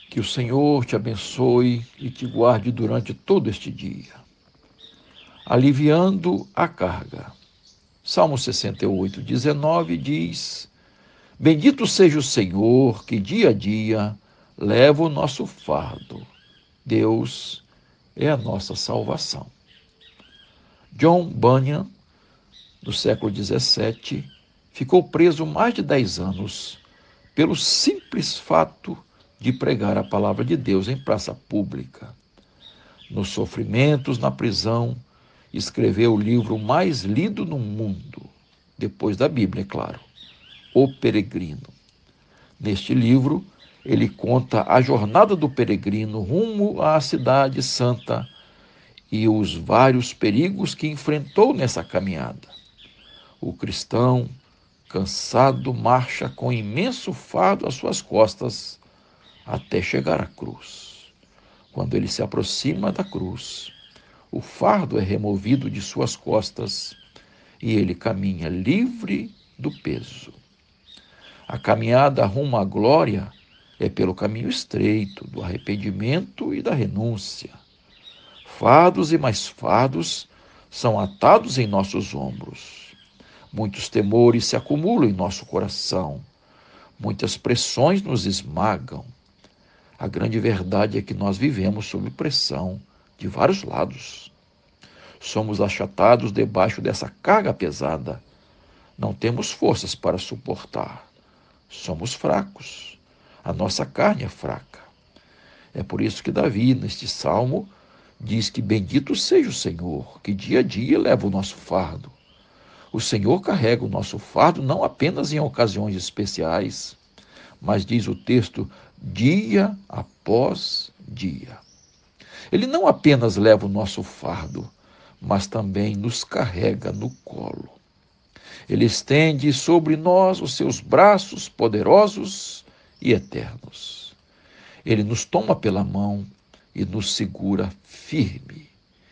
Que o Senhor te abençoe e te guarde durante todo este dia, aliviando a carga. Salmo 68, 19 diz: Bendito seja o Senhor que dia a dia leva o nosso fardo. Deus é a nossa salvação. John Bunyan, do século XVII, ficou preso mais de 10 anos pelo simples fato de pregar a palavra de Deus em praça pública. Nos sofrimentos na prisão, escreveu o livro mais lido no mundo, depois da Bíblia, é claro, O Peregrino. Neste livro, ele conta a jornada do peregrino rumo à cidade santa e os vários perigos que enfrentou nessa caminhada. O cristão, cansado, marcha com imenso fardo às suas costas até chegar à cruz. Quando ele se aproxima da cruz, o fardo é removido de suas costas e ele caminha livre do peso. A caminhada rumo à glória é pelo caminho estreito do arrependimento e da renúncia. Fardos e mais fardos são atados em nossos ombros. Muitos temores se acumulam em nosso coração. Muitas pressões nos esmagam. A grande verdade é que nós vivemos sob pressão de vários lados. Somos achatados debaixo dessa carga pesada. Não temos forças para suportar. Somos fracos. A nossa carne é fraca. É por isso que Davi, neste salmo, diz que bendito seja o Senhor, que dia a dia leva o nosso fardo. O Senhor carrega o nosso fardo não apenas em ocasiões especiais, mas diz o texto, dia após dia. Ele não apenas leva o nosso fardo, mas também nos carrega no colo. Ele estende sobre nós os seus braços poderosos e eternos. Ele nos toma pela mão e nos segura firme.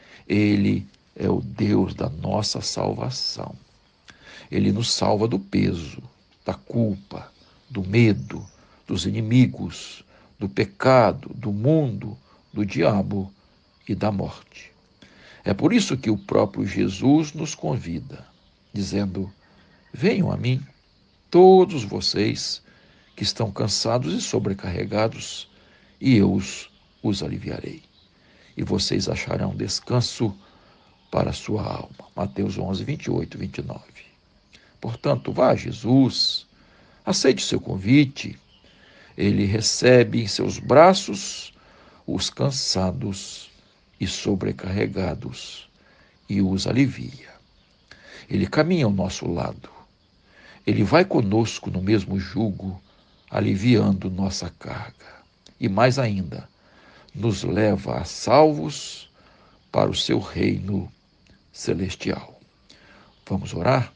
Ele é o Deus da nossa salvação. Ele nos salva do peso, da culpa, do medo, dos inimigos, do pecado, do mundo, do diabo e da morte. É por isso que o próprio Jesus nos convida, dizendo: venham a mim, todos vocês que estão cansados e sobrecarregados, e eu os aliviarei. E vocês acharão descanso para a sua alma. Mateus 11, 28, 29. Portanto, vá a Jesus, aceite seu convite. Ele recebe em seus braços os cansados e sobrecarregados e os alivia. Ele caminha ao nosso lado. Ele vai conosco no mesmo jugo, aliviando nossa carga. E mais ainda, nos leva a salvos para o seu reino celestial. Vamos orar?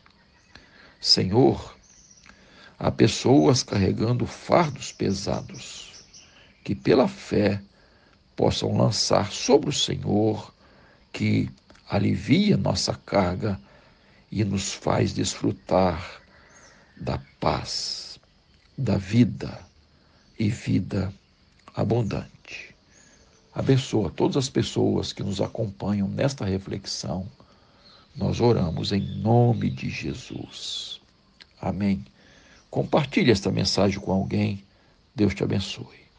Senhor, há pessoas carregando fardos pesados, que pela fé possam lançar sobre o Senhor, que alivia nossa carga e nos faz desfrutar da paz, da vida e vida abundante. Abençoa todas as pessoas que nos acompanham nesta reflexão. Nós oramos em nome de Jesus. Amém. Compartilhe esta mensagem com alguém. Deus te abençoe.